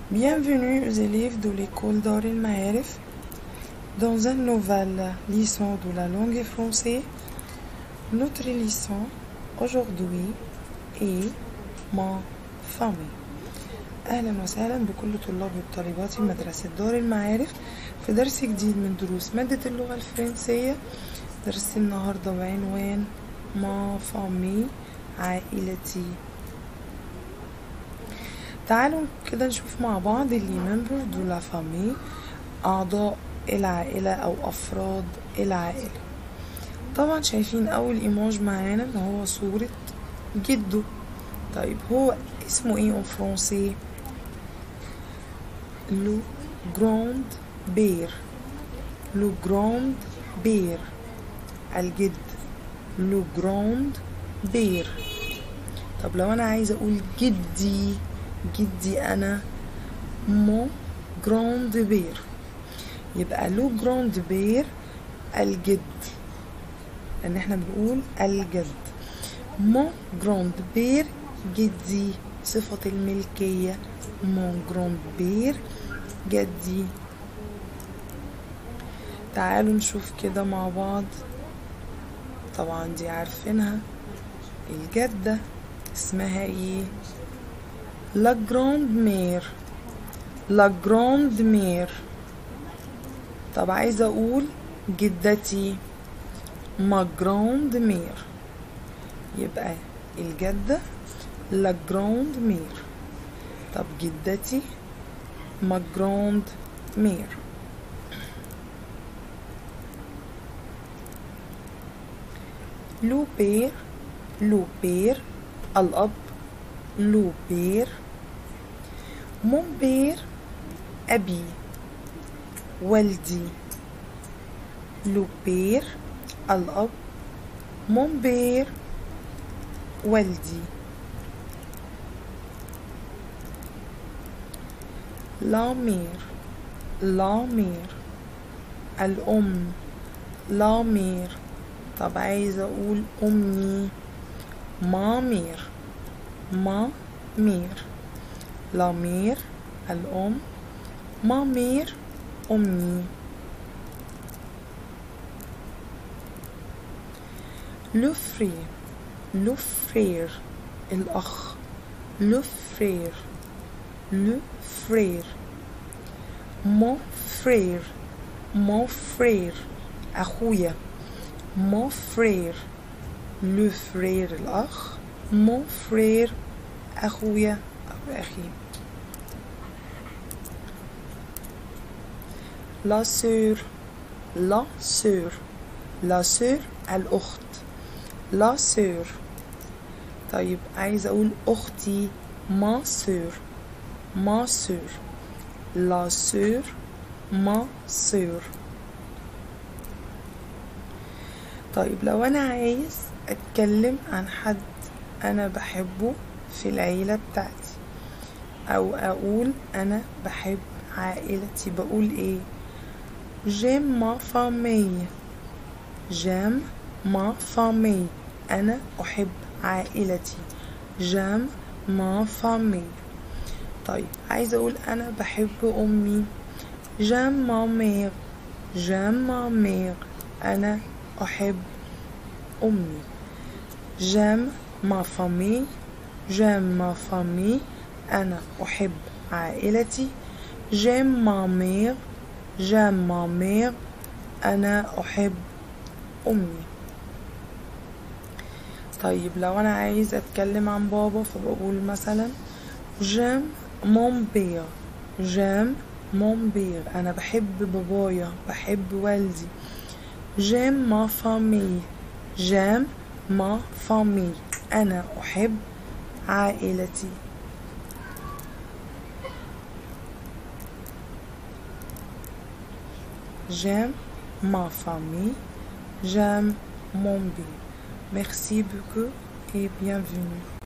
Bienvenue aux élèves de l'école Dar El Maarif dans une nouvelle leçon de la langue française. Notre leçon aujourd'hui est ma famille. أهلا وسهلا بكل طلاب وطالبات مدرسة دار المعارف في درس جديد من دروس مادة اللغة الفرنسية. درس النهاردة بعنوان ما فامي، عائلتي. تعالوا كده نشوف مع بعض اللي ممبر دو لا فامي، أعضاء العائلة أو أفراد العائلة. طبعا شايفين أول إيماج معانا إن هو صورة جده. طيب هو اسمه إيه أون فرونسي؟ لو جراند بير. لو جراند بير، الجد. لو جراند بير. طب لو أنا عايزة أقول جدي أنا، مون جراند بير، يبقى لو جراند بير الجد، لأن احنا بنقول الجد. مون جراند بير جدي، صفة الملكية. مون جراند بير جدي. تعالوا نشوف كده مع بعض. طبعا دي عارفينها، الجدة اسمها ايه؟ لا جراند مير. لا جراند مير. طب عايزة اقول جدتي، ما جراند مير، يبقى الجدة لا جراند مير. طب جدتي ما جراند مير. لو بير. لو بير الأب. لو بير. مون بير أبي، والدي. لو بير الأب. مون بير والدي. لا مير. لا مير الأم. لا مير. طب عايزة أقول أمي، ما مير. ما مير. لا مير الأم. ما مير أمي. لو فرير. لو فرير الأخ. لو فرير. لو فرير. مون فرير. مون فرير أخويا. مون فرير. لو فرير الأخ. مون فرير أخويا أو أخي. لا سور. لا سور. لا سور الأخت. لا سور. طيب عايزة أقول أختي، ما سور. ما سور. لا سور. ما سور. طيب لو أنا عايز أتكلم عن حد أنا بحبه في العيلة بتاعتي، أو أقول أنا بحب عائلتي، بقول إيه؟ j'aime ma famille. j'aime ma famille. أنا أحب عائلتي. j'aime ma famille. طيب عايزة أقول أنا بحب أمي، j'aime ma mère. j'aime ma mère. أنا أحب أمي. j'aime ma famille. j'aime ma famille. أنا أحب عائلتي. j'aime ma mère. j'aime ma mère. أنا أحب أمي. طيب لو أنا عايز أتكلم عن بابا فبقول مثلا j'aime mon père. j'aime mon père. أنا بحب بابايا، بحب والدي. j'aime ma famille. j'aime ma famille. أنا أحب عائلتي. j'aime ma famille. j'aime mon père. Merci beaucoup et bienvenue.